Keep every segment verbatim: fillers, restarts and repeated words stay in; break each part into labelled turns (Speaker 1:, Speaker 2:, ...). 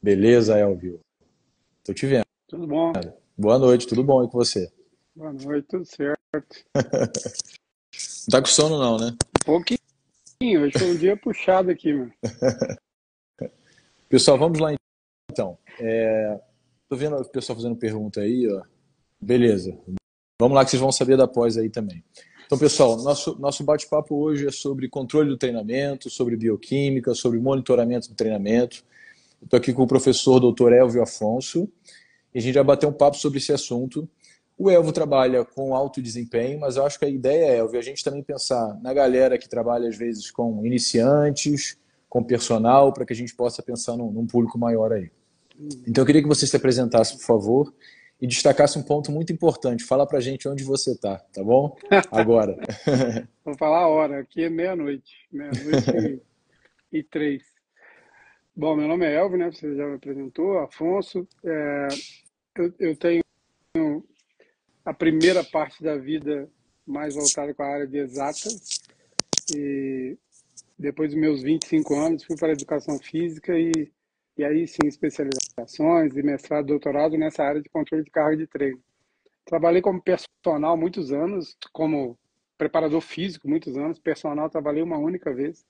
Speaker 1: Beleza, Elvio? Tô te vendo.
Speaker 2: Tudo bom?
Speaker 1: Boa noite, tudo bom e com você?
Speaker 2: Boa noite, tudo certo.
Speaker 1: Não tá com sono não, né?
Speaker 2: Um pouquinho, hoje foi um dia puxado aqui, mano.
Speaker 1: Pessoal, vamos lá então. Tô vendo o pessoal fazendo pergunta aí, ó. Beleza. Vamos lá que vocês vão saber da pós aí também. Então, pessoal, nosso, nosso bate-papo hoje é sobre controle do treinamento, sobre bioquímica, sobre monitoramento do treinamento. Estou aqui com o professor doutor Elvio Afonso e a gente vai bater um papo sobre esse assunto. O Elvio trabalha com alto desempenho, mas eu acho que a ideia é, Elvio, a gente também pensar na galera que trabalha às vezes com iniciantes, com personal, para que a gente possa pensar num, num público maior aí. Então eu queria que você se apresentasse, por favor, e destacasse um ponto muito importante. Fala pra gente onde você está, tá bom? Agora.
Speaker 2: Vou falar a hora, aqui é meia-noite, meia-noite e, e três. Bom, meu nome é Elvio, né? Você já me apresentou, Afonso. É, eu, eu tenho a primeira parte da vida mais voltada com a área de exatas e depois dos meus vinte e cinco anos fui para a educação física e, e aí sim especializações e mestrado, doutorado nessa área de controle de carga de treino. Trabalhei como personal muitos anos, como preparador físico muitos anos, personal trabalhei uma única vez.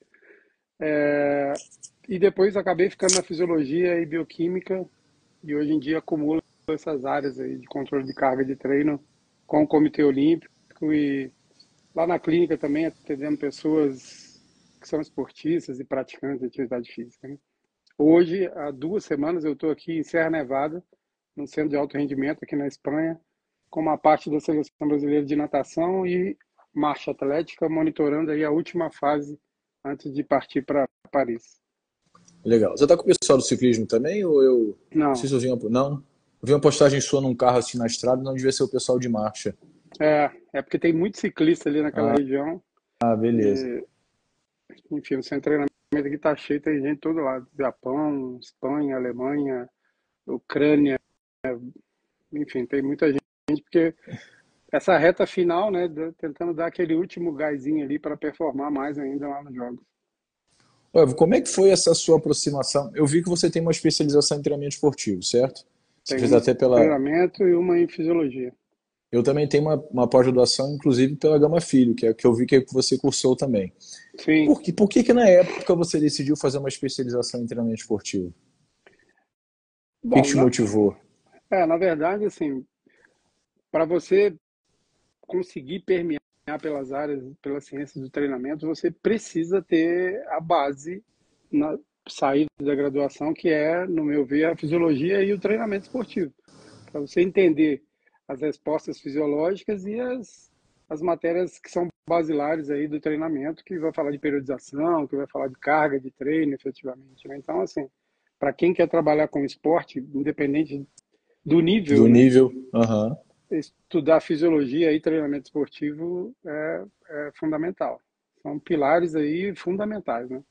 Speaker 2: É, e depois acabei ficando na fisiologia e bioquímica e hoje em dia acumulo essas áreas aí de controle de carga de treino com o Comitê Olímpico e lá na clínica também atendendo pessoas que são esportistas e praticantes de atividade física, né? Hoje, há duas semanas, eu estou aqui em Serra Nevada, no centro de alto rendimento aqui na Espanha, com uma parte da seleção brasileira de natação e marcha atlética, monitorando aí a última fase antes de partir para Paris.
Speaker 1: Legal. Você tá com o pessoal do ciclismo também? Ou eu. Não sei
Speaker 2: Não,
Speaker 1: se eu vi uma. Não? Eu vi uma postagem sua num carro assim na estrada, não devia ser o pessoal de marcha.
Speaker 2: é, é porque tem muito ciclista ali naquela região.
Speaker 1: Ah, beleza.
Speaker 2: E, enfim, o centro de treinamento aqui está cheio, tem gente de todo lado. Japão, Espanha, Alemanha, Ucrânia, enfim, tem muita gente, porque essa reta final, né, tentando dar aquele último gásinho ali para performar mais ainda lá nos jogos.
Speaker 1: Ué, como é que foi essa sua aproximação? Eu vi que você tem uma especialização em treinamento esportivo, certo? Você
Speaker 2: Tem
Speaker 1: fez
Speaker 2: uma em
Speaker 1: até pela.
Speaker 2: treinamento e uma em fisiologia.
Speaker 1: Eu também tenho uma, uma pós-graduação, inclusive pela Gama Filho, que é que eu vi que você cursou também.
Speaker 2: Sim.
Speaker 1: Por que, por que que na época você decidiu fazer uma especialização em treinamento esportivo? O que que
Speaker 2: Bom,
Speaker 1: te
Speaker 2: na,
Speaker 1: motivou?
Speaker 2: é, na verdade, assim, para você conseguir permear pelas áreas, pelas ciências do treinamento, você precisa ter a base na saída da graduação, que é, no meu ver, a fisiologia e o treinamento esportivo. Para você entender as respostas fisiológicas e as, as matérias que são basilares aí do treinamento, que vai falar de periodização, que vai falar de carga de treino, efetivamente, né? Então, assim, para quem quer trabalhar com esporte, independente do nível,
Speaker 1: Do
Speaker 2: né?
Speaker 1: nível? Aham.
Speaker 2: Estudar fisiologia e treinamento esportivo é, é fundamental. São pilares aí fundamentais, né?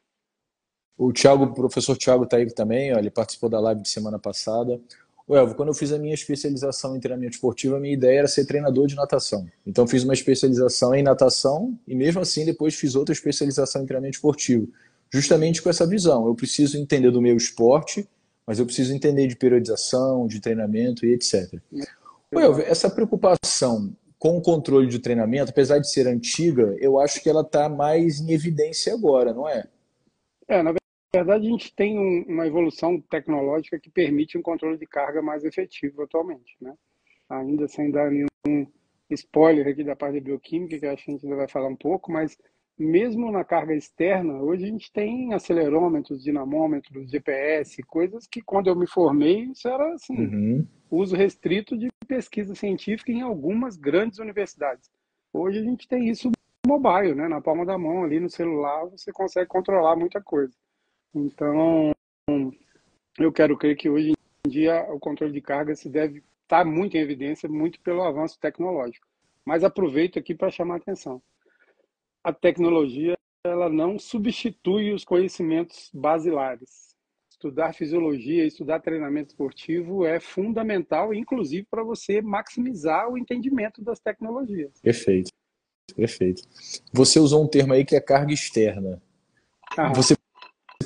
Speaker 1: O Thiago, o professor Thiago está aí também, ó, ele participou da live de semana passada. O Elvo, quando eu fiz a minha especialização em treinamento esportivo, a minha ideia era ser treinador de natação. Então fiz uma especialização em natação e mesmo assim depois fiz outra especialização em treinamento esportivo. Justamente com essa visão. Eu preciso entender do meu esporte, mas eu preciso entender de periodização, de treinamento e etcétera. O Elvo,
Speaker 2: Exato.
Speaker 1: essa preocupação com o controle de treinamento, apesar de ser antiga, eu acho que ela está mais em evidência agora, não é?
Speaker 2: É, na verdade, a gente tem um, uma evolução tecnológica que permite um controle de carga mais efetivo atualmente, né? Ainda sem dar nenhum spoiler aqui da parte da bioquímica, que acho que a gente ainda vai falar um pouco, mas mesmo na carga externa, hoje a gente tem acelerômetros, dinamômetros, G P S, coisas que quando eu me formei, isso era assim,
Speaker 1: Uhum.
Speaker 2: uso restrito de pesquisa científica em algumas grandes universidades. Hoje a gente tem isso mobile, né? Na palma da mão, ali no celular, você consegue controlar muita coisa. Então, eu quero crer que hoje em dia o controle de carga se deve estar muito em evidência, muito pelo avanço tecnológico. Mas aproveito aqui para chamar a atenção. A tecnologia, ela não substitui os conhecimentos basilares. Estudar fisiologia, estudar treinamento esportivo é fundamental, inclusive para você maximizar o entendimento das tecnologias.
Speaker 1: Perfeito, perfeito. Você usou um termo aí que é carga externa.
Speaker 2: Aham.
Speaker 1: Você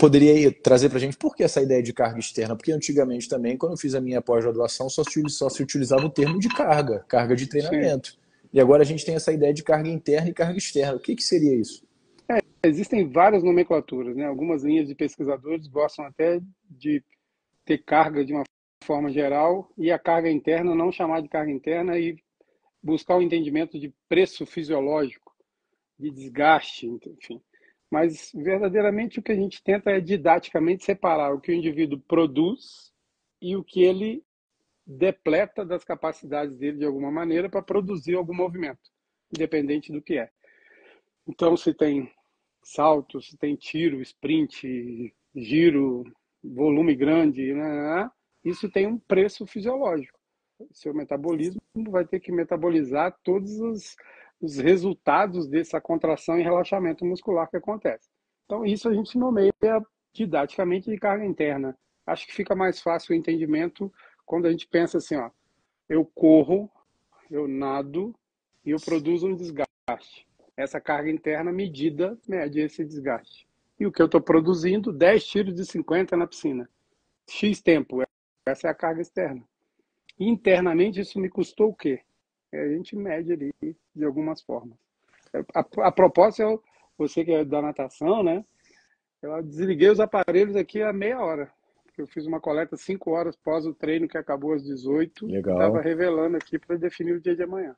Speaker 1: poderia trazer para a gente por que essa ideia de carga externa? Porque antigamente também, quando eu fiz a minha pós-graduação, só se, só se utilizava o termo de carga, carga de
Speaker 2: Sim.
Speaker 1: treinamento. E agora a gente tem essa ideia de carga interna e carga externa. O que, que seria isso?
Speaker 2: Existem várias nomenclaturas, né? Algumas linhas de pesquisadores gostam até de ter carga de uma forma geral e a carga interna não chamar de carga interna e buscar o entendimento de preço fisiológico, de desgaste, enfim. Mas verdadeiramente o que a gente tenta é didaticamente separar o que o indivíduo produz e o que ele depleta das capacidades dele de alguma maneira para produzir algum movimento, independente do que é. Então, se tem salto, se tem tiro, sprint, giro, volume grande, né? Isso tem um preço fisiológico. Seu metabolismo vai ter que metabolizar todos os, os resultados dessa contração e relaxamento muscular que acontece. Então, isso a gente nomeia didaticamente de carga interna. Acho que fica mais fácil o entendimento quando a gente pensa assim, ó, eu corro, eu nado e eu produzo um desgaste. Essa carga interna medida mede esse desgaste. E o que eu estou produzindo, dez tiros de cinquenta na piscina. X tempo, essa é a carga externa. Internamente, isso me custou o quê? A gente mede ali de algumas formas. A, a propósito, eu, você que é da natação, né? Eu desliguei os aparelhos aqui a meia hora. Eu fiz uma coleta cinco horas após o treino que acabou às dezoito.
Speaker 1: Legal.
Speaker 2: Estava revelando aqui para definir o dia de amanhã.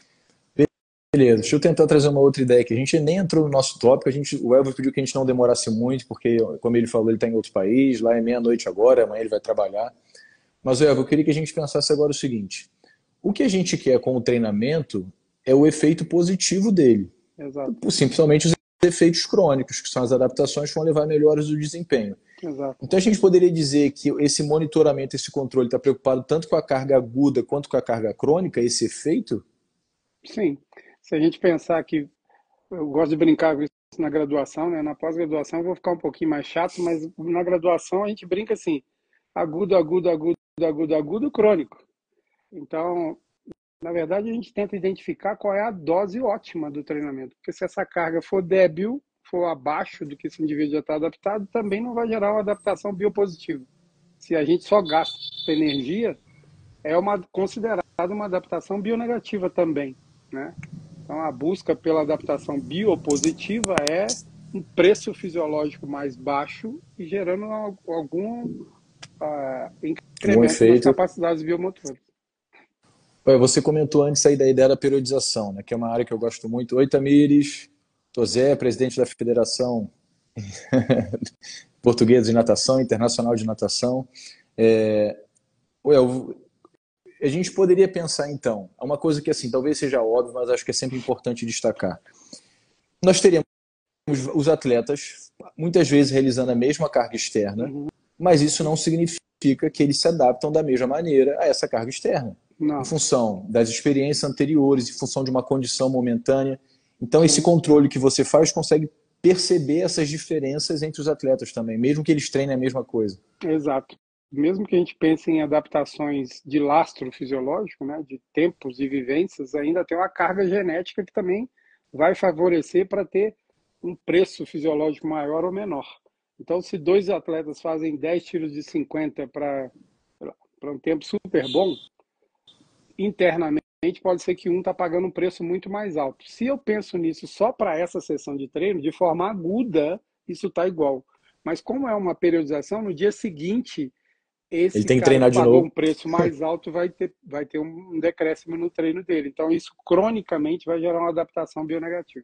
Speaker 1: Beleza, deixa eu tentar trazer uma outra ideia aqui. A gente nem entrou no nosso tópico, a gente, o Elvio pediu que a gente não demorasse muito, porque, como ele falou, ele está em outro país, lá é meia-noite agora, amanhã ele vai trabalhar. Mas, Elvio, eu queria que a gente pensasse agora o seguinte: o que a gente quer com o treinamento é o efeito positivo dele.
Speaker 2: Exato.
Speaker 1: Simplesmente os efeitos crônicos, que são as adaptações que vão levar a melhoras do desempenho.
Speaker 2: Exato.
Speaker 1: Então a gente poderia dizer que esse monitoramento, esse controle está preocupado tanto com a carga aguda quanto com a carga crônica, esse efeito?
Speaker 2: Sim. Se a gente pensar que, eu gosto de brincar com isso na graduação, né? Na pós-graduação eu vou ficar um pouquinho mais chato, mas na graduação a gente brinca assim, agudo, agudo, agudo, agudo, agudo, crônico. Então, na verdade, a gente tenta identificar qual é a dose ótima do treinamento, porque se essa carga for débil, for abaixo do que esse indivíduo já está adaptado, também não vai gerar uma adaptação biopositiva. Se a gente só gasta energia, é uma, considerada uma adaptação bionegativa também, né? Então, a busca pela adaptação biopositiva é um preço fisiológico mais baixo e gerando algum uh, incremento nas capacidades biomotoras.
Speaker 1: Você comentou antes aí da ideia da periodização, né, que é uma área que eu gosto muito. Oi, Tamires. Tosé, presidente da Federação Portuguesa de Natação, Internacional de Natação. É, well, a gente poderia pensar, então, uma coisa que assim, talvez seja óbvio, mas acho que é sempre importante destacar. Nós teríamos os atletas, muitas vezes realizando a mesma carga externa, uhum. mas isso não significa que eles se adaptam da mesma maneira a essa carga externa. Não. Em função das experiências anteriores, em função de uma condição momentânea. Então, esse controle que você faz consegue perceber essas diferenças entre os atletas também, mesmo que eles treinem a mesma coisa.
Speaker 2: Exato. Mesmo que a gente pense em adaptações de lastro fisiológico, né, de tempos e vivências, ainda tem uma carga genética que também vai favorecer para ter um preço fisiológico maior ou menor. Então, se dois atletas fazem dez tiros de cinquenta para um tempo super bom, internamente pode ser que um está pagando um preço muito mais alto. Se eu penso nisso só para essa sessão de treino, de forma aguda, isso está igual. Mas como é uma periodização, no dia seguinte, esse
Speaker 1: Ele tem que
Speaker 2: cara
Speaker 1: treinar
Speaker 2: que
Speaker 1: de
Speaker 2: pagou
Speaker 1: novo.
Speaker 2: um preço mais alto vai ter, vai ter um decréscimo no treino dele. Então, isso cronicamente vai gerar uma adaptação bionegativa.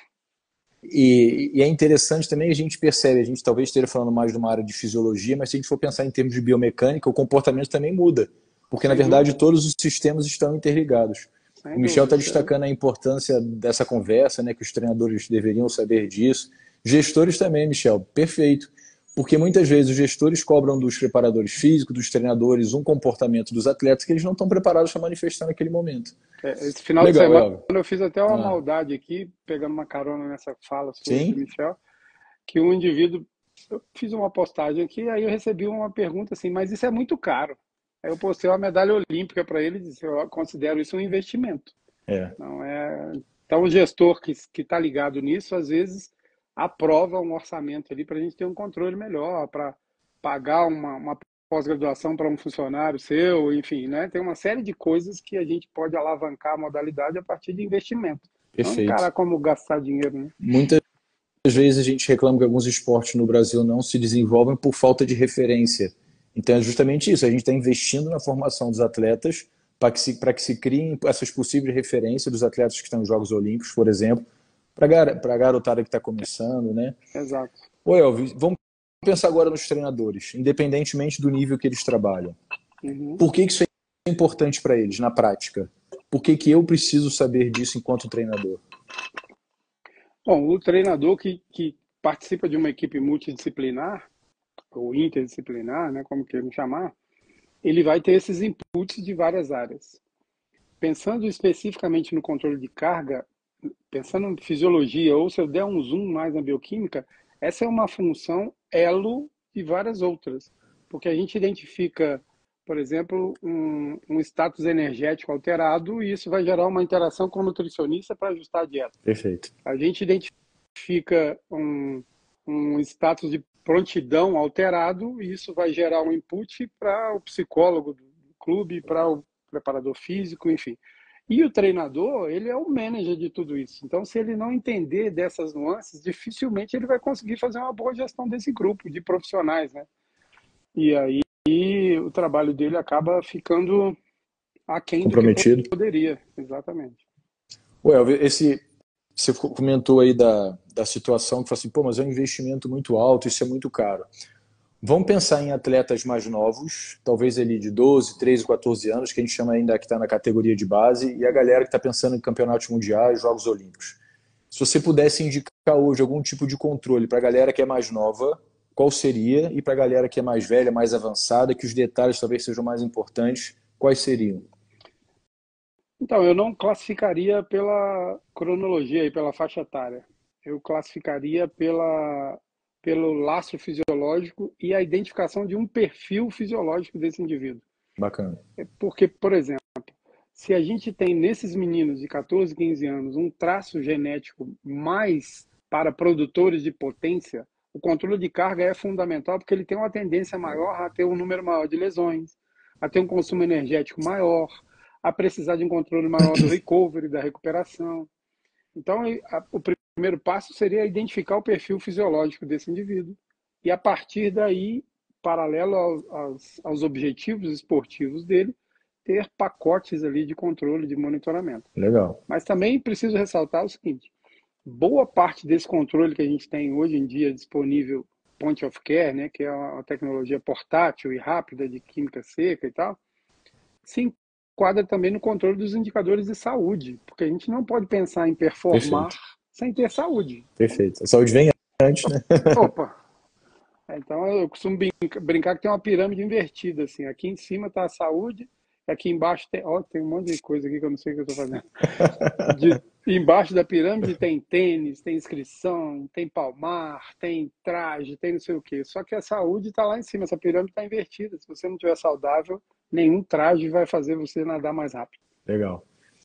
Speaker 1: E, e é interessante também, a gente percebe, a gente talvez esteja falando mais de uma área de fisiologia, mas se a gente for pensar em termos de biomecânica, o comportamento também muda. Porque, Sem na verdade, dúvida. todos os sistemas estão interligados. Sem o Michel está destacando a importância dessa conversa, né, que os treinadores deveriam saber disso. Gestores também, Michel, perfeito. Porque muitas vezes os gestores cobram dos preparadores físicos, dos treinadores, um comportamento dos atletas que eles não estão preparados para manifestar naquele momento.
Speaker 2: É, esse final Legal, de semana eu fiz até uma ah. maldade aqui, pegando uma carona nessa fala sua do Michel, que um indivíduo, eu fiz uma postagem aqui, aí eu recebi uma pergunta assim, mas isso é muito caro. Aí eu postei uma medalha olímpica para ele e disse, eu considero isso um investimento.
Speaker 1: É.
Speaker 2: Não é... Então o gestor que está ligado nisso, às vezes aprova um orçamento ali para a gente ter um controle melhor, para pagar uma, uma pós-graduação para um funcionário seu, enfim, né? Tem uma série de coisas que a gente pode alavancar a modalidade a partir de investimento. Não
Speaker 1: Perfeito.
Speaker 2: encarar como gastar dinheiro, né?
Speaker 1: Muitas vezes a gente reclama que alguns esportes no Brasil não se desenvolvem por falta de referência. Então é justamente isso, a gente está investindo na formação dos atletas para que se, para que se criem essas possíveis referências dos atletas que estão nos Jogos Olímpicos, por exemplo, para a garotada que está começando, né?
Speaker 2: Exato.
Speaker 1: Ô Elvis, vamos pensar agora nos treinadores, independentemente do nível que eles trabalham.
Speaker 2: Uhum.
Speaker 1: Por que isso é importante para eles, na prática? Por que, que eu preciso saber disso enquanto treinador?
Speaker 2: Bom, o treinador que, que participa de uma equipe multidisciplinar, ou interdisciplinar, né, como queiram chamar, ele vai ter esses inputs de várias áreas. Pensando especificamente no controle de carga, pensando em fisiologia, ou se eu der um zoom mais na bioquímica, essa é uma função elo de várias outras. Porque a gente identifica, por exemplo, um, um status energético alterado e isso vai gerar uma interação com o nutricionista para ajustar a dieta.
Speaker 1: Perfeito.
Speaker 2: A gente identifica um, um status de prontidão alterado e isso vai gerar um input para o psicólogo do clube, para o preparador físico, enfim. E o treinador, ele é o manager de tudo isso. Então, se ele não entender dessas nuances, dificilmente ele vai conseguir fazer uma boa gestão desse grupo de profissionais, né? E aí o trabalho dele acaba ficando aquém do que
Speaker 1: Comprometido.
Speaker 2: poderia. Exatamente.
Speaker 1: Ué, esse, você comentou aí da, da situação que fala assim, pô, mas é um investimento muito alto, isso é muito caro. Vamos pensar em atletas mais novos, talvez ali de doze, treze, quatorze anos, que a gente chama ainda que está na categoria de base, e a galera que está pensando em campeonatos mundiais, Jogos Olímpicos. Se você pudesse indicar hoje algum tipo de controle para a galera que é mais nova, qual seria? E para a galera que é mais velha, mais avançada, que os detalhes talvez sejam mais importantes, quais seriam?
Speaker 2: Então, eu não classificaria pela cronologia e pela faixa etária. Eu classificaria pela, pelo lastro fisiológico e a identificação de um perfil fisiológico desse indivíduo.
Speaker 1: Bacana.
Speaker 2: Porque, por exemplo, se a gente tem nesses meninos de catorze, quinze anos um traço genético mais para produtores de potência, o controle de carga é fundamental porque ele tem uma tendência maior a ter um número maior de lesões, a ter um consumo energético maior, a precisar de um controle maior do recovery, da recuperação. Então, a, o primeiro passo seria identificar o perfil fisiológico desse indivíduo e, a partir daí, paralelo aos, aos, aos objetivos esportivos dele, ter pacotes ali de controle, de monitoramento.
Speaker 1: Legal.
Speaker 2: Mas também preciso ressaltar o seguinte, boa parte desse controle que a gente tem hoje em dia disponível, point of care, né, que é uma tecnologia portátil e rápida de química seca e tal, se enquadra também no controle dos indicadores de saúde, porque a gente não pode pensar em performar
Speaker 1: Perfeito.
Speaker 2: sem ter saúde.
Speaker 1: Perfeito. A saúde vem antes, né?
Speaker 2: Opa! Então eu costumo brincar que tem uma pirâmide invertida, assim. Aqui em cima está a saúde, e aqui embaixo tem. Ó, tem um monte de coisa aqui que eu não sei o que eu estou fazendo. De, embaixo da pirâmide tem tênis, tem inscrição, tem palmar, tem traje, tem não sei o quê. Só que a saúde está lá em cima, essa pirâmide está invertida. Se você não estiver saudável, nenhum traje vai fazer você nadar mais rápido.
Speaker 1: Legal.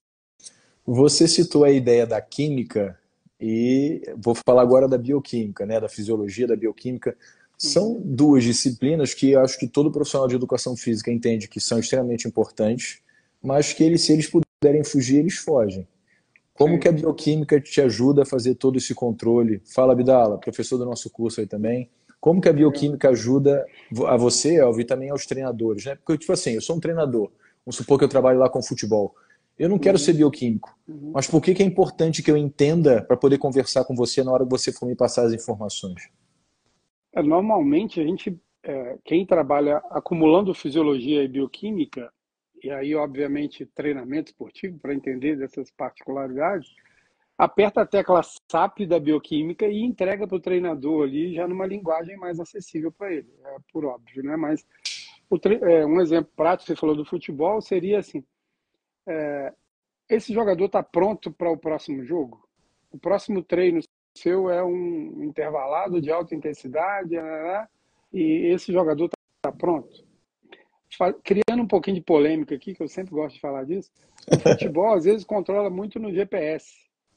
Speaker 1: Você citou a ideia da química e vou falar agora da bioquímica, né, da fisiologia, da bioquímica. São
Speaker 2: Uhum.
Speaker 1: duas disciplinas que eu acho que todo profissional de educação física entende que são extremamente importantes, mas que eles, se eles puderem fugir, eles fogem. Como
Speaker 2: Sim.
Speaker 1: que a bioquímica te ajuda a fazer todo esse controle? Fala, Abdala, professor do nosso curso aí também. Como que a
Speaker 2: Legal.
Speaker 1: bioquímica ajuda a você, Elvi, e também aos treinadores, né? Porque, tipo assim, eu sou um treinador, vamos supor que eu trabalho lá com futebol. Eu não quero
Speaker 2: Uhum.
Speaker 1: ser bioquímico,
Speaker 2: Uhum.
Speaker 1: mas por que que é importante que eu entenda para poder conversar com você na hora que você for me passar as informações?
Speaker 2: É, normalmente, a gente, é, quem trabalha acumulando fisiologia e bioquímica, e aí, obviamente, treinamento esportivo para entender dessas particularidades, aperta a tecla S A P da bioquímica e entrega para o treinador ali já numa linguagem mais acessível para ele, é por óbvio, né? Mas o tre... é, um exemplo prático, você falou do futebol, seria assim, é, esse jogador está pronto para o próximo jogo? O próximo treino seu é um intervalado de alta intensidade, né? E esse jogador está pronto? Criando um pouquinho de polêmica aqui, que eu sempre gosto de falar disso, o futebol às vezes controla muito no G P S.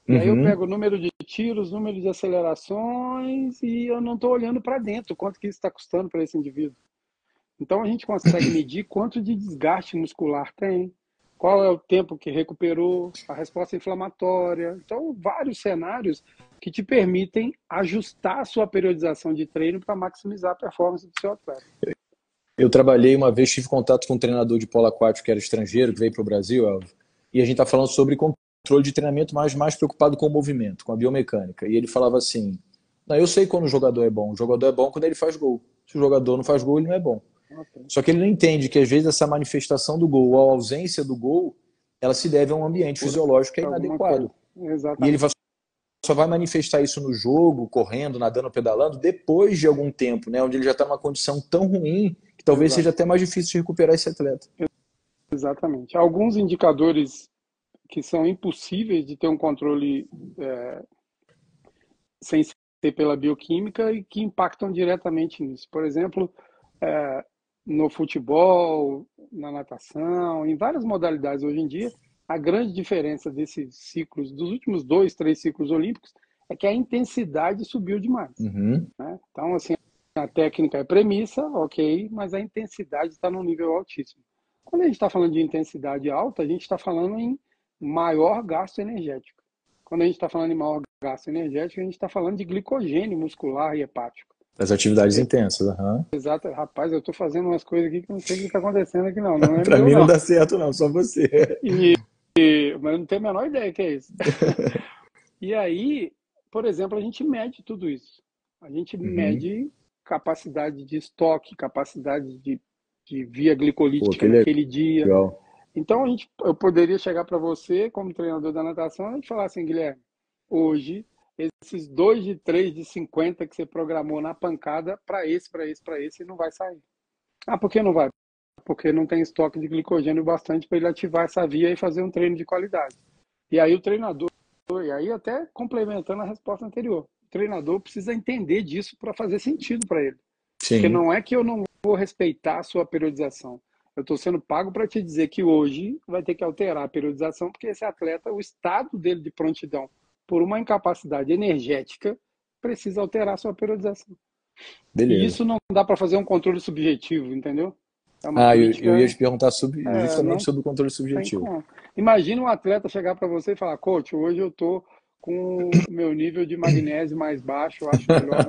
Speaker 2: E aí eu
Speaker 1: Uhum.
Speaker 2: pego o número de tiros, número de acelerações e eu não estou olhando para dentro, quanto que isso está custando para esse indivíduo. Então a gente consegue medir quanto de desgaste muscular tem, qual é o tempo que recuperou, a resposta inflamatória. Então, vários cenários que te permitem ajustar a sua periodização de treino para maximizar a performance do seu atleta.
Speaker 1: Eu trabalhei uma vez, tive contato com um treinador de polo aquático que era estrangeiro, que veio para o Brasil, Elvio, e a gente está falando sobre controle de treinamento, mas mais preocupado com o movimento, com a biomecânica. E ele falava assim, não, eu sei quando o jogador é bom, o jogador é bom quando ele faz gol. Se o jogador não faz gol, ele não é bom.
Speaker 2: Okay.
Speaker 1: Só que ele não entende que às vezes essa manifestação do gol, ou a ausência do gol, ela se deve a um ambiente fisiológico que é inadequado. E ele só vai manifestar isso no jogo, correndo, nadando, pedalando, depois de algum tempo, né, onde ele já está numa condição tão ruim que talvez Exato. Seja até mais difícil de recuperar esse atleta.
Speaker 2: Exatamente. Alguns indicadores que são impossíveis de ter um controle é, sem ser pela bioquímica e que impactam diretamente nisso. Por exemplo, é, no futebol, na natação, em várias modalidades hoje em dia, a grande diferença desses ciclos, dos últimos dois, três ciclos olímpicos, é que a intensidade subiu demais.
Speaker 1: Uhum.
Speaker 2: Né? Então, assim, a técnica é premissa, ok, mas a intensidade está num nível altíssimo. Quando a gente está falando de intensidade alta, a gente está falando em maior gasto energético. Quando a gente está falando em maior gasto energético, a gente está falando de glicogênio muscular e hepático.
Speaker 1: As atividades é, intensas. Uhum.
Speaker 2: Exato. Rapaz, eu estou fazendo umas coisas aqui que não sei o que está acontecendo aqui, não. não é
Speaker 1: Para mim não, não dá certo, não, só você.
Speaker 2: E, e, mas eu não tenho a menor ideia que é isso. E aí, por exemplo, a gente mede tudo isso. A gente uhum. mede capacidade de estoque, capacidade de, de via glicolítica Pô, naquele legal. dia. Legal. Então, a gente, eu poderia chegar para você, como treinador da natação, e falar assim, Guilherme, hoje, esses dois de três de cinquenta que você programou na pancada, para esse, para esse, para esse, não vai sair. Ah, por que não vai? Porque não tem estoque de glicogênio bastante para ele ativar essa via e fazer um treino de qualidade. E aí o treinador, e aí até complementando a resposta anterior, o treinador precisa entender disso para fazer sentido para ele. Sim. Porque não é que eu não vou respeitar a sua periodização. Eu estou sendo pago para te dizer que hoje vai ter que alterar a periodização, porque esse atleta, o estado dele de prontidão, por uma incapacidade energética, precisa alterar a sua periodização. Beleza. E isso não dá para fazer um controle subjetivo, entendeu?
Speaker 1: É ah, crítica, eu, eu ia te perguntar sobre, é, justamente não, sobre o controle subjetivo.
Speaker 2: Imagina um atleta chegar para você e falar, coach, hoje eu estou com o meu nível de magnésio mais baixo, eu acho melhor.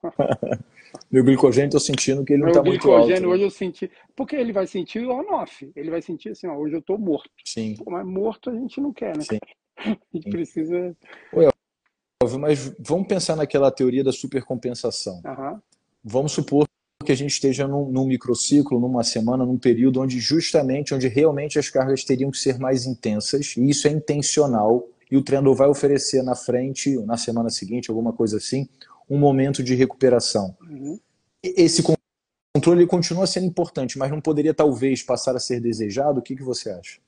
Speaker 1: Meu glicogênio, estou sentindo que ele não está muito alto. Meu
Speaker 2: glicogênio hoje eu senti... Porque ele vai sentir on-off. Ele vai sentir assim, ó, hoje eu estou morto.
Speaker 1: Sim.
Speaker 2: Pô, mas morto a gente não quer, né?
Speaker 1: Sim.
Speaker 2: A gente Sim. precisa...
Speaker 1: Oi, mas vamos pensar naquela teoria da supercompensação.
Speaker 2: Uhum.
Speaker 1: Vamos supor que a gente esteja num, num microciclo, numa semana, num período onde justamente, onde realmente as cargas teriam que ser mais intensas, e isso é intencional, e o treinador vai oferecer na frente, na semana seguinte, alguma coisa assim, um momento de recuperação.
Speaker 2: Uhum.
Speaker 1: Esse controle continua sendo importante, mas não poderia talvez passar a ser desejado? O que, que você acha?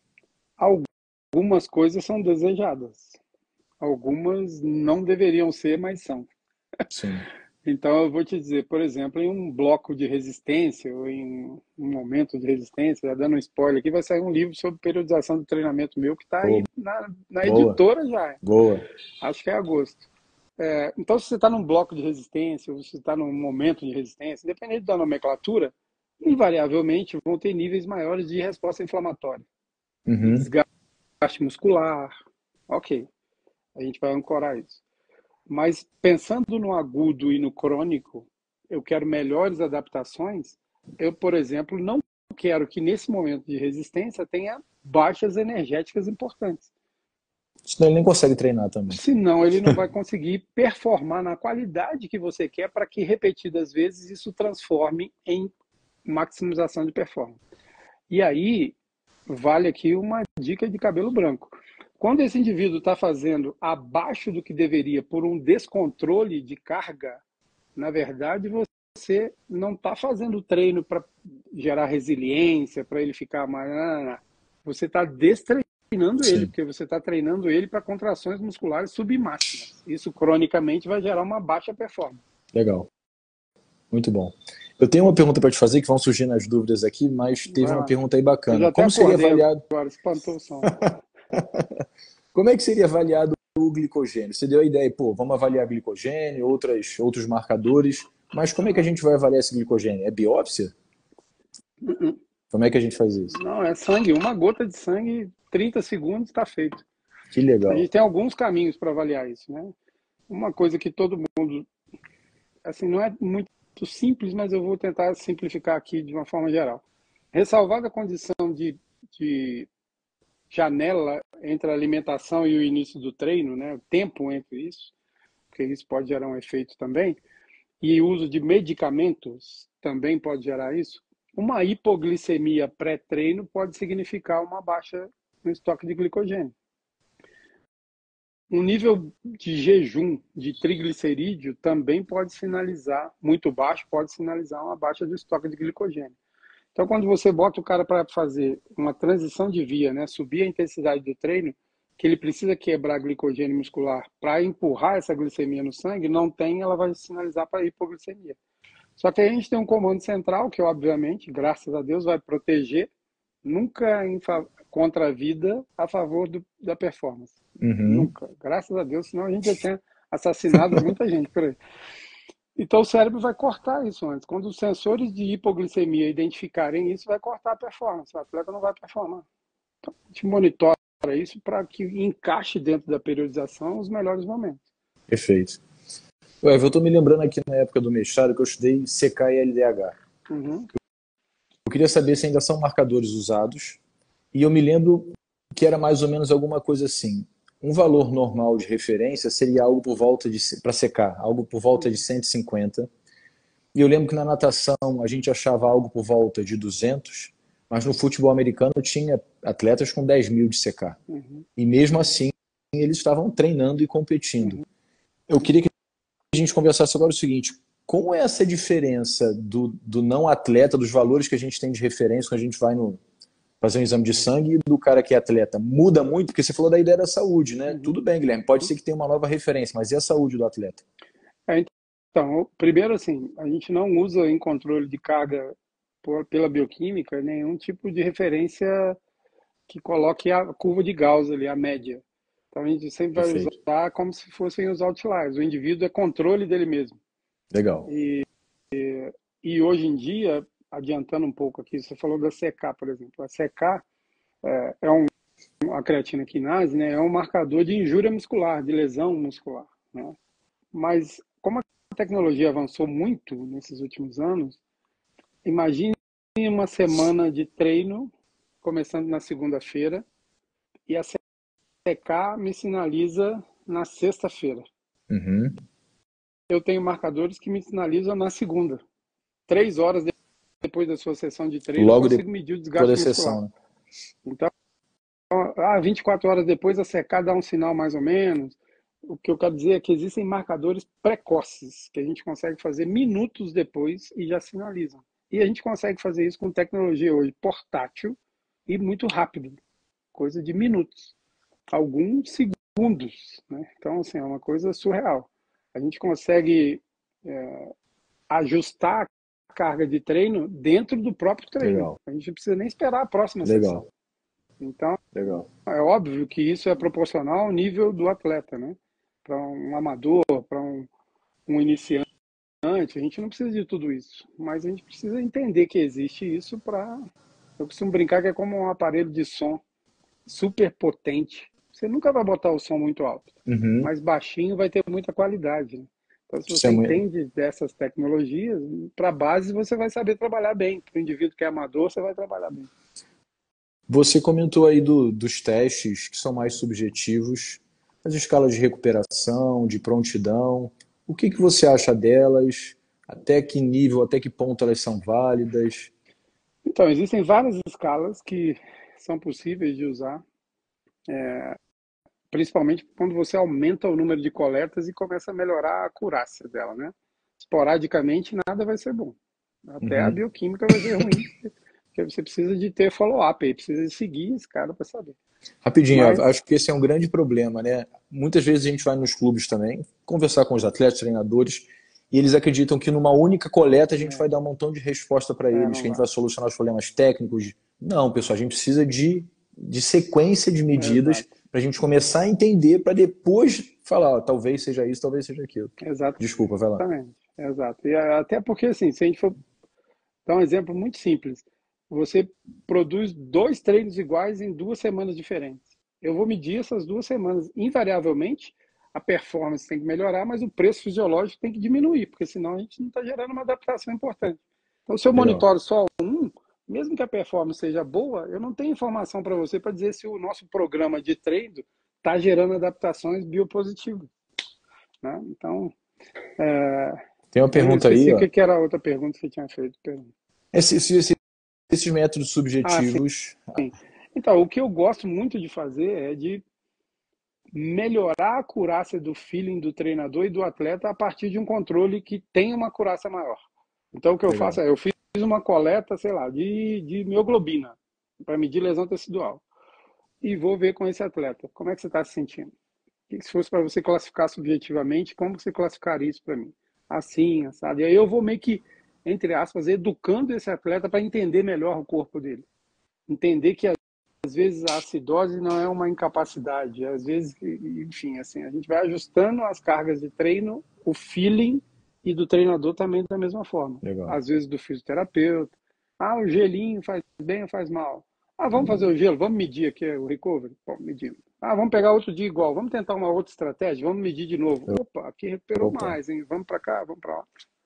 Speaker 2: Algumas coisas são desejadas. Algumas não deveriam ser, mas são.
Speaker 1: Sim.
Speaker 2: Então, eu vou te dizer, por exemplo, em um bloco de resistência, ou em um momento de resistência, já dando um spoiler aqui, vai sair um livro sobre periodização do treinamento meu, que está aí na, na editora já.
Speaker 1: Boa.
Speaker 2: Acho que é agosto. É, então, se você está num bloco de resistência, ou se você está num momento de resistência, independente da nomenclatura, invariavelmente vão ter níveis maiores de resposta inflamatória.
Speaker 1: Uhum.
Speaker 2: Desgaste muscular, ok. A gente vai ancorar isso. Mas pensando no agudo e no crônico, eu quero melhores adaptações. Eu, por exemplo, não quero que nesse momento de resistência tenha baixas energéticas importantes.
Speaker 1: Senão ele nem consegue treinar também.
Speaker 2: Senão ele não vai conseguir performar na qualidade que você quer para que repetidas vezes isso transforme em maximização de performance. E aí, vale aqui uma dica de cabelo branco. Quando esse indivíduo está fazendo abaixo do que deveria por um descontrole de carga, na verdade você não está fazendo treino para gerar resiliência, para ele ficar mais... Você está destreinando Sim. ele, porque você está treinando ele para contrações musculares submáximas. Isso cronicamente vai gerar uma baixa performance.
Speaker 1: Legal. Muito bom. Eu tenho uma pergunta para te fazer, que vão surgir nas dúvidas aqui, mas teve uma pergunta aí bacana. Como seria avaliado...
Speaker 2: Agora, espantou o som.
Speaker 1: Como é que seria avaliado o glicogênio? Você deu a ideia, pô, vamos avaliar glicogênio, outras, outros marcadores, mas como é que a gente vai avaliar esse glicogênio? É biópsia?
Speaker 2: Uh-uh.
Speaker 1: Como é que a gente faz isso?
Speaker 2: Não, é sangue. Uma gota de sangue, trinta segundos, está feito.
Speaker 1: Que
Speaker 2: A
Speaker 1: legal.
Speaker 2: gente tem alguns caminhos para avaliar isso, né? Uma coisa que todo mundo, assim, não é muito simples, mas eu vou tentar simplificar aqui de uma forma geral. Ressalvada a condição de, de janela entre a alimentação e o início do treino, né? O tempo entre isso, porque isso pode gerar um efeito também, e o uso de medicamentos também pode gerar isso. Uma hipoglicemia pré-treino pode significar uma baixa no estoque de glicogênio. Um nível de jejum de triglicerídeo também pode sinalizar, muito baixo, pode sinalizar uma baixa do estoque de glicogênio. Então, quando você bota o cara para fazer uma transição de via, né, subir a intensidade do treino, que ele precisa quebrar glicogênio muscular para empurrar essa glicemia no sangue, não tem, ela vai sinalizar para hipoglicemia. Só que aí a gente tem um comando central, que obviamente, graças a Deus, vai proteger, nunca em contra a vida, a favor do, da performance.
Speaker 1: Uhum.
Speaker 2: Nunca. Graças a Deus, senão a gente já tinha assassinado muita gente por aí. Então o cérebro vai cortar isso antes. Quando os sensores de hipoglicemia identificarem isso, vai cortar a performance. O atleta não vai performar. Então a gente monitora isso para que encaixe dentro da periodização os melhores momentos.
Speaker 1: Perfeito. Ué, eu estou me lembrando aqui na época do mestrado que eu estudei C K e L D H.
Speaker 2: Uhum.
Speaker 1: Eu queria saber se ainda são marcadores usados. E eu me lembro que era mais ou menos alguma coisa assim. Um valor normal de referência seria algo por volta de, para secar, algo por volta de cento e cinquenta. E eu lembro que na natação a gente achava algo por volta de duzentos, mas no futebol americano tinha atletas com dez mil de secar.
Speaker 2: Uhum.
Speaker 1: E mesmo assim eles estavam treinando e competindo. Uhum. Eu queria que a gente conversasse agora o seguinte: como é essa diferença do, do não atleta, dos valores que a gente tem de referência quando a gente vai no fazer um exame de sangue, e do cara que é atleta? Muda muito? Porque você falou da ideia da saúde, né? Uhum. Tudo bem, Guilherme, pode ser que tenha uma nova referência, mas e a saúde do atleta?
Speaker 2: É, então, primeiro assim, a gente não usa em controle de carga por, pela bioquímica nenhum tipo de referência que coloque a curva de Gauss ali, a média. Então a gente sempre vai Perfeito. Usar como se fossem os outliers. O indivíduo é controle dele mesmo.
Speaker 1: Legal.
Speaker 2: E, e, e hoje em dia, adiantando um pouco aqui, você falou da C K, por exemplo. A C K é, é um, a creatina quinase, né, é um marcador de injúria muscular, de lesão muscular, né? Mas como a tecnologia avançou muito nesses últimos anos, imagine uma semana de treino, começando na segunda-feira, e a C K me sinaliza na sexta-feira.
Speaker 1: Uhum.
Speaker 2: Eu tenho marcadores que me sinalizam na segunda. Três horas depois da sua sessão de treino,
Speaker 1: Logo
Speaker 2: eu consigo medir o desgaste muscular. Sessão, né? Então, ah, vinte e quatro horas depois, a C K dá um sinal mais ou menos. O que eu quero dizer é que existem marcadores precoces, que a gente consegue fazer minutos depois e já sinalizam. E a gente consegue fazer isso com tecnologia hoje portátil e muito rápido. Coisa de minutos. Alguns segundos, né? Então, assim, é uma coisa surreal. A gente consegue é, ajustar a carga de treino dentro do próprio treino.
Speaker 1: Legal.
Speaker 2: A gente não precisa nem esperar a próxima
Speaker 1: Legal.
Speaker 2: sessão. Então,
Speaker 1: Legal.
Speaker 2: É óbvio que isso é proporcional ao nível do atleta, né? Para um amador, para um, um iniciante, a gente não precisa de tudo isso. Mas a gente precisa entender que existe isso para... Eu costumo brincar que é como um aparelho de som super potente. Você nunca vai botar o som muito alto,
Speaker 1: uhum.
Speaker 2: mas baixinho vai ter muita qualidade, né? Então, se você
Speaker 1: é
Speaker 2: entende
Speaker 1: muito...
Speaker 2: dessas tecnologias, para a base você vai saber trabalhar bem. Para o indivíduo que é amador, você vai trabalhar bem.
Speaker 1: Você comentou aí do, dos testes que são mais subjetivos, as escalas de recuperação, de prontidão. O que, que você acha delas? Até que nível, até que ponto elas são válidas?
Speaker 2: Então, existem várias escalas que são possíveis de usar, é, principalmente quando você aumenta o número de coletas e começa a melhorar a acurácia dela, né? Esporadicamente, nada vai ser bom. Até uhum. a bioquímica vai ser ruim. Porque você precisa de ter follow-up aí, precisa de seguir esse cara para saber.
Speaker 1: Rapidinho, Mas... acho que esse é um grande problema, né? Muitas vezes a gente vai nos clubes também, conversar com os atletas, treinadores, e eles acreditam que numa única coleta a gente é. vai dar um montão de resposta para eles, é, que a gente vai. vai solucionar os problemas técnicos. Não, pessoal, a gente precisa de de sequência de medidas
Speaker 2: Exato.
Speaker 1: para a gente começar a entender, para depois falar, ó, talvez seja isso, talvez seja aquilo. Desculpa, vai lá.
Speaker 2: Exatamente. Exato. E até porque, assim, se a gente for dar um exemplo muito simples, você produz dois treinos iguais em duas semanas diferentes. Eu vou medir essas duas semanas. Invariavelmente, a performance tem que melhorar, mas o preço fisiológico tem que diminuir, porque senão a gente não está gerando uma adaptação importante. Então, se eu
Speaker 1: Legal.
Speaker 2: monitoro só um, mesmo que a performance seja boa, eu não tenho informação para você para dizer se o nosso programa de treino está gerando adaptações biopositivas, né? Então, é,
Speaker 1: Tem uma
Speaker 2: eu
Speaker 1: pergunta aí,
Speaker 2: esqueci o
Speaker 1: ó.
Speaker 2: que que era a outra pergunta que você tinha feito. Pergunta.
Speaker 1: Esse- esse- esses métodos
Speaker 2: Ah, sim.
Speaker 1: subjetivos.
Speaker 2: Então, o que eu gosto muito de fazer é de melhorar a acurácia do feeling do treinador e do atleta a partir de um controle que tem uma acurácia maior. Então, o que eu
Speaker 1: Legal.
Speaker 2: faço é, eu fiz uma coleta, sei lá, de, de mioglobina para medir lesão tecidual. E vou ver com esse atleta, como é que você está se sentindo? Se fosse para você classificar subjetivamente, como você classificaria isso para mim? Assim, sabe? E aí eu vou meio que, entre aspas, educando esse atleta para entender melhor o corpo dele. Entender que às vezes a acidose não é uma incapacidade, às vezes, enfim, assim, a gente vai ajustando as cargas de treino, o feeling e do treinador também da mesma forma.
Speaker 1: Legal.
Speaker 2: Às vezes do fisioterapeuta. Ah, o gelinho faz bem ou faz mal? Ah, vamos fazer o gelo, vamos medir aqui o recovery? Bom, medimos. Ah, vamos pegar outro dia igual, vamos tentar uma outra estratégia, vamos medir de novo. Opa, aqui recuperou
Speaker 1: Opa.
Speaker 2: mais, hein? Vamos para cá, vamos para lá.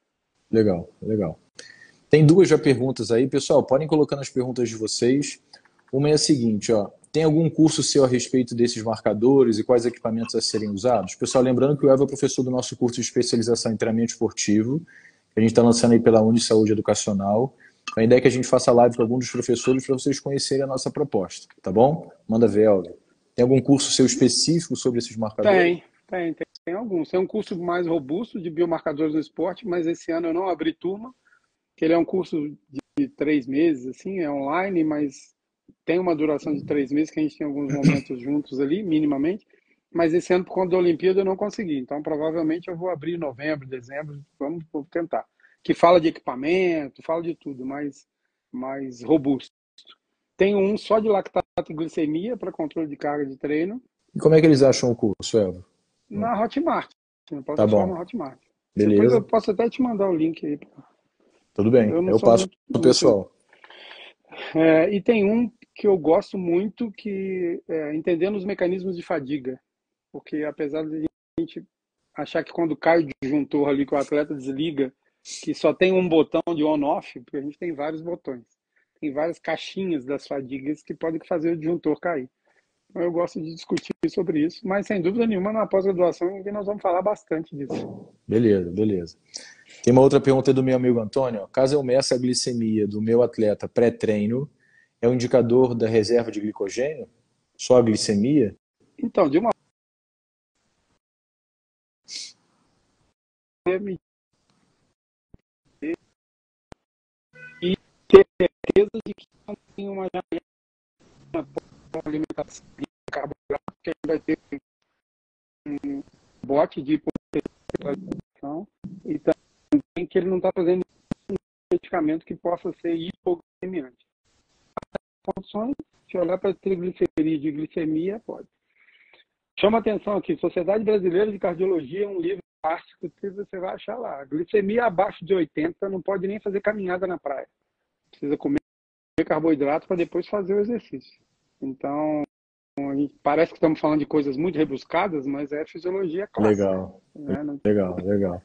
Speaker 1: Legal, legal. Tem duas já perguntas aí, pessoal. Podem colocar nas perguntas de vocês. Uma é a seguinte, ó. Tem algum curso seu a respeito desses marcadores e quais equipamentos a serem usados? Pessoal, lembrando que o Evo é professor do nosso curso de especialização em treinamento esportivo, que a gente está lançando aí pela Unisaúde Educacional. A ideia é que a gente faça live com alguns dos professores para vocês conhecerem a nossa proposta, tá bom? Manda ver, Elvio. Tem algum curso seu específico sobre esses marcadores?
Speaker 2: Tem, tem, tem, tem alguns. Tem um curso mais robusto de biomarcadores no esporte, mas esse ano eu não abri turma, que ele é um curso de três meses, assim, é online, mas tem uma duração de três meses, que a gente tem alguns momentos juntos ali, minimamente, mas esse ano, por conta da Olimpíada, eu não consegui. Então, provavelmente, eu vou abrir em novembro, dezembro, vamos, vamos tentar. Que fala de equipamento, fala de tudo, mais, mais robusto. Tem um só de lactato e glicemia para controle de carga de treino.
Speaker 1: E como é que eles acham o curso, Elvio?
Speaker 2: Na Hotmart, na
Speaker 1: Tá
Speaker 2: plataforma
Speaker 1: bom.
Speaker 2: Hotmart. Depois
Speaker 1: Beleza.
Speaker 2: eu posso até te mandar o link aí.
Speaker 1: Tudo bem.
Speaker 2: Eu não
Speaker 1: Eu
Speaker 2: sou
Speaker 1: passo
Speaker 2: muito,
Speaker 1: pro
Speaker 2: muito
Speaker 1: pessoal.
Speaker 2: É, e tem um que eu gosto muito, que é entendendo os mecanismos de fadiga. Porque apesar de a gente achar que quando cai o disjuntor ali que o atleta desliga, que só tem um botão de on-off, porque a gente tem vários botões. Tem várias caixinhas das fadigas que podem fazer o disjuntor cair. Então eu gosto de discutir sobre isso, mas sem dúvida nenhuma na pós-graduação nós vamos falar bastante disso.
Speaker 1: Beleza, beleza. Tem uma outra pergunta do meu amigo Antônio. Caso eu meça a glicemia do meu atleta pré-treino, é um indicador da reserva de glicogênio? Só a glicemia?
Speaker 2: Então, de uma e ter certeza de que não tem uma janela para alimentação de carboidrato, que vai ter um bote de hipotensião e também que ele não está fazendo um medicamento que possa ser hipoglicemiante. Condições, se olhar para triglicerídeo e glicemia, pode. Chama atenção aqui, Sociedade Brasileira de Cardiologia, um livro plástico que você vai achar lá. Glicemia abaixo de oitenta não pode nem fazer caminhada na praia. Precisa comer carboidrato para depois fazer o exercício. Então, parece que estamos falando de coisas muito rebuscadas, mas é fisiologia clássica.
Speaker 1: Legal,
Speaker 2: Né?
Speaker 1: legal, legal.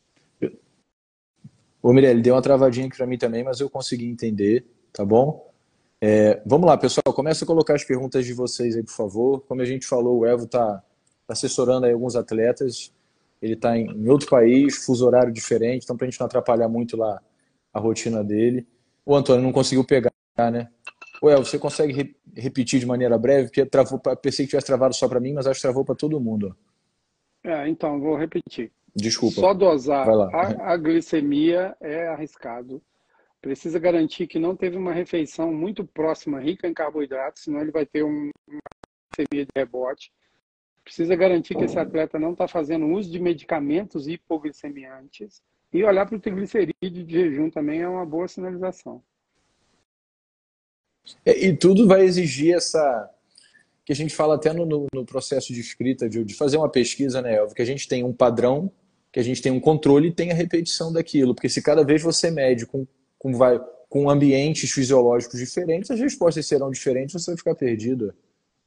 Speaker 1: Ô, Mirelle, deu uma travadinha aqui para mim também, mas eu consegui entender, tá bom? É, vamos lá, pessoal, começa a colocar as perguntas de vocês aí, por favor. Como a gente falou, o Evo está assessorando aí alguns atletas, ele está em, em outro país, fuso horário diferente, então para a gente não atrapalhar muito lá a rotina dele. O Antônio não conseguiu pegar, né? Ô, Elvio, você consegue re repetir de maneira breve? Porque travou, pensei que tivesse travado só para mim, mas acho que travou para todo mundo.
Speaker 2: É, então, vou repetir.
Speaker 1: Desculpa.
Speaker 2: Só dosar
Speaker 1: Vai lá.
Speaker 2: a, a glicemia é arriscado. Precisa garantir que não teve uma refeição muito próxima, rica em carboidratos, senão ele vai ter um, uma glicemia de rebote. Precisa garantir que esse atleta não está fazendo uso de medicamentos hipoglicemiantes. E olhar para o triglicerídeo de jejum também é uma boa sinalização.
Speaker 1: E, e tudo vai exigir essa, que a gente fala até no, no, no processo de escrita, de, de fazer uma pesquisa, né, Elvio, que a gente tem um padrão, que a gente tem um controle e tem a repetição daquilo, porque se cada vez você mede com, com, vai, com ambientes fisiológicos diferentes, as respostas serão diferentes, você vai ficar perdido.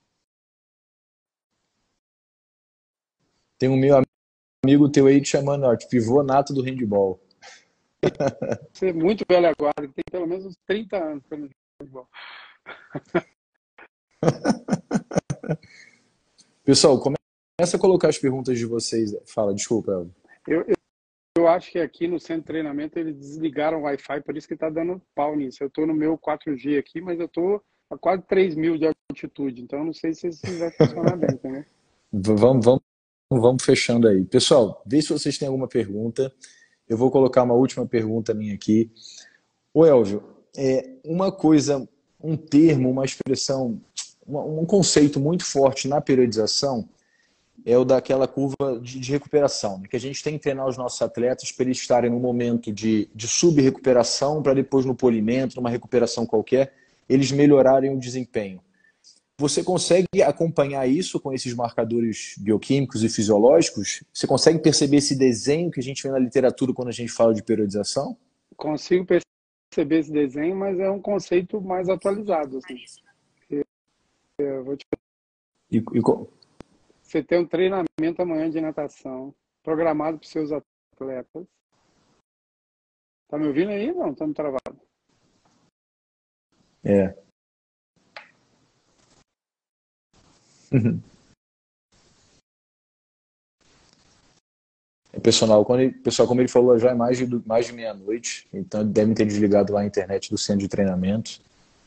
Speaker 1: Tem um meu amigo teu aí te chamando, ó, de pivô nato do handball.
Speaker 2: Você é muito velho guarda, tem pelo menos uns trinta anos pelo futebol.
Speaker 1: Pessoal, começa a colocar as perguntas de vocês. Fala, desculpa, Elvio.
Speaker 2: Eu, eu, eu acho que aqui no centro de treinamento eles desligaram o Wi-Fi, por isso que está dando pau nisso. Eu estou no meu quatro G aqui, mas eu estou a quase três mil de altitude, então eu não sei se isso vai funcionar bem, entendeu?
Speaker 1: Vamos, vamos, vamos fechando aí. Pessoal, vê se vocês têm alguma pergunta. Eu vou colocar uma última pergunta minha aqui. Ô Elvio, é, uma coisa, um termo, uma expressão, um conceito muito forte na periodização é o daquela curva de, de recuperação, né? Que a gente tem que treinar os nossos atletas para eles estarem num momento de, de sub-recuperação, para depois no polimento, numa recuperação qualquer, eles melhorarem o desempenho. Você consegue acompanhar isso com esses marcadores bioquímicos e fisiológicos? Você consegue perceber esse desenho que a gente vê na literatura quando a gente fala de periodização?
Speaker 2: Consigo perceber esse desenho, mas é um conceito mais atualizado. Assim. Eu vou te...
Speaker 1: E, e...
Speaker 2: Você tem um treinamento amanhã de natação programado para os seus atletas. Tá me ouvindo aí? Não, estamos travados.
Speaker 1: É. Uhum. É pessoal, quando ele, pessoal, como ele falou, já é mais de, mais de meia-noite, então devem ter desligado lá a internet do centro de treinamento.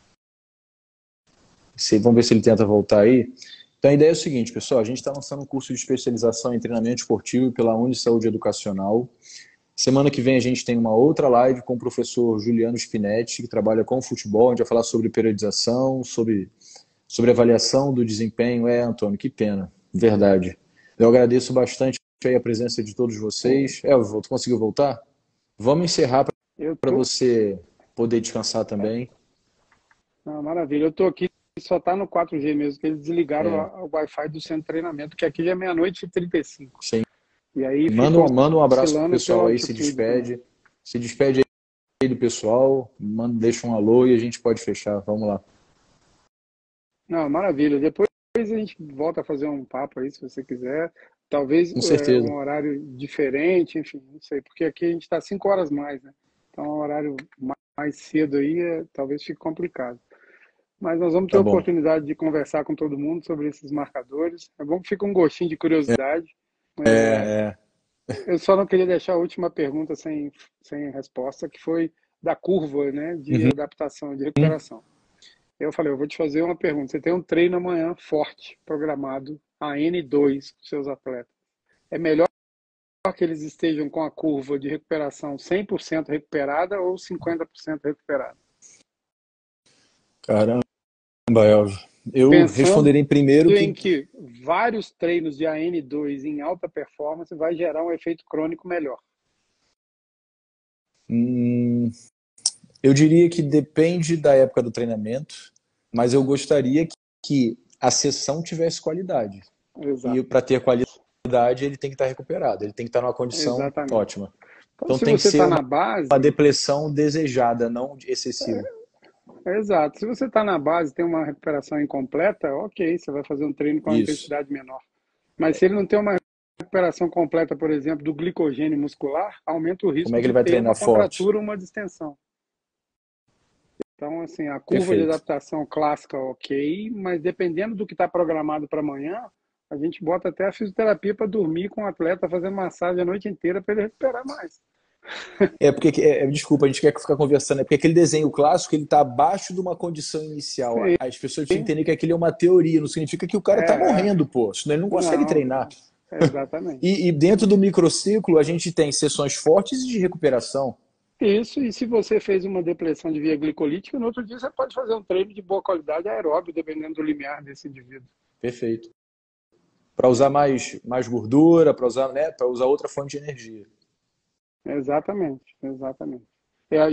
Speaker 1: Se, vamos ver se ele tenta voltar aí. Então a ideia é o seguinte, pessoal, a gente está lançando um curso de especialização em treinamento esportivo pela Unisaúde Educacional. Semana que vem a gente tem uma outra live com o professor Juliano Spinetti, que trabalha com futebol, a gente vai falar sobre periodização, sobre, sobre avaliação do desempenho. É, Antônio, que pena, verdade. Eu agradeço bastante aí a presença de todos vocês. É, tu conseguiu voltar? Vamos encerrar para tô... você poder descansar também.
Speaker 2: Ah, maravilha, eu estou aqui, só está no quatro G mesmo, que eles desligaram é. o Wi-Fi do centro de treinamento, que aqui já é meia-noite e trinta e cinco.
Speaker 1: Sim.
Speaker 2: E aí
Speaker 1: manda, um, manda um abraço pro pessoal aí, se despede.
Speaker 2: Também.
Speaker 1: Se despede aí do pessoal, manda, deixa um alô e a gente pode fechar. Vamos lá.
Speaker 2: Não, maravilha. Depois a gente volta a fazer um papo aí, se você quiser. Talvez
Speaker 1: Com certeza.
Speaker 2: É, um horário diferente, enfim, não sei, porque aqui a gente está cinco horas mais, né? Então, um horário mais cedo aí é, talvez fique complicado. Mas nós vamos ter a oportunidade de conversar com todo mundo sobre esses marcadores. É bom que fica um gostinho de curiosidade.
Speaker 1: É, é,
Speaker 2: é. Eu só não queria deixar a última pergunta sem, sem resposta, que foi da curva, né, de uhum. adaptação, de recuperação. Uhum. Eu falei, eu vou te fazer uma pergunta. Você tem um treino amanhã forte, programado, a N dois com seus atletas. É melhor que eles estejam com a curva de recuperação cem por cento recuperada ou cinquenta por cento recuperada?
Speaker 1: Caramba, Elvio. Eu
Speaker 2: Pensando
Speaker 1: responderei primeiro
Speaker 2: em
Speaker 1: que...
Speaker 2: que vários treinos de A N dois em alta performance vai gerar um efeito crônico melhor.
Speaker 1: Hum, eu diria que depende da época do treinamento, mas eu gostaria que, que a sessão tivesse qualidade.
Speaker 2: Exato.
Speaker 1: E para ter qualidade, ele tem que estar recuperado, ele tem que estar numa condição Exatamente. ótima. Então, então
Speaker 2: se
Speaker 1: tem
Speaker 2: você
Speaker 1: que ser
Speaker 2: tá
Speaker 1: uma,
Speaker 2: na base,
Speaker 1: uma depressão desejada, não excessiva.
Speaker 2: É, exato. Se você está na base e tem uma recuperação incompleta, ok, você vai fazer um treino com uma
Speaker 1: Isso.
Speaker 2: intensidade menor. Mas se ele não tem uma recuperação completa, por exemplo, do glicogênio muscular, aumenta o risco
Speaker 1: Como é que ele vai
Speaker 2: de ter
Speaker 1: treinar
Speaker 2: uma contratura,
Speaker 1: forte?
Speaker 2: uma distensão. Então, assim, a curva
Speaker 1: Perfeito.
Speaker 2: de adaptação clássica, ok, mas dependendo do que está programado para amanhã, a gente bota até a fisioterapia para dormir com o atleta, fazendo massagem a noite inteira para ele recuperar mais.
Speaker 1: É porque, é, desculpa, a gente quer ficar conversando, é porque aquele desenho clássico, ele está abaixo de uma condição inicial. Sim. As pessoas precisam entender que aquilo é uma teoria, não significa que o cara está é, morrendo, pô, senão ele não consegue
Speaker 2: não,
Speaker 1: treinar.
Speaker 2: Exatamente.
Speaker 1: E, e dentro do microciclo, a gente tem sessões fortes de recuperação.
Speaker 2: Isso, e se você fez uma depressão de via glicolítica, no outro dia você pode fazer um treino de boa qualidade aeróbio, dependendo do limiar desse indivíduo.
Speaker 1: Perfeito. Para usar mais, mais gordura, para usar, né, para usar outra fonte de energia.
Speaker 2: Exatamente, exatamente. E aí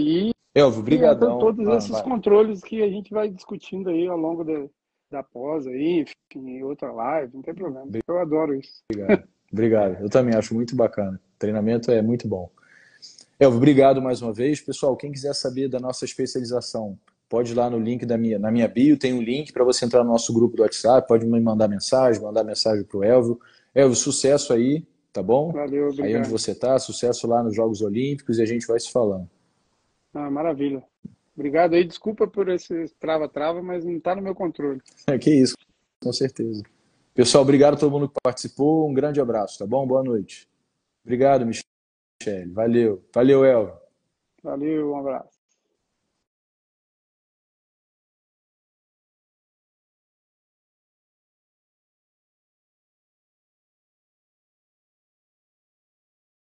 Speaker 1: Elvio,
Speaker 2: E entra
Speaker 1: brigadão.
Speaker 2: todos
Speaker 1: Ah,
Speaker 2: esses
Speaker 1: vai.
Speaker 2: controles que a gente vai discutindo aí ao longo da, da pós aí, enfim, em outra live, não tem problema. Eu adoro isso.
Speaker 1: Obrigado. Obrigado. Eu também acho muito bacana. Treinamento é muito bom. Elvio, obrigado mais uma vez. Pessoal, quem quiser saber da nossa especialização, pode ir lá no link da minha, na minha bio, tem um link para você entrar no nosso grupo do WhatsApp, pode me mandar mensagem, mandar mensagem para o Elvio. Elvio, sucesso aí, tá bom?
Speaker 2: Valeu,
Speaker 1: Aí onde
Speaker 2: obrigado.
Speaker 1: você tá, sucesso lá nos Jogos Olímpicos e a gente vai se falando.
Speaker 2: Ah, maravilha. Obrigado aí, desculpa por esse trava-trava, mas não está no meu controle.
Speaker 1: Que isso, com certeza. Pessoal, obrigado a todo mundo que participou. Um grande abraço, tá bom? Boa noite. Obrigado, Michele. Valeu. Valeu, Elvio.
Speaker 2: Valeu, um abraço.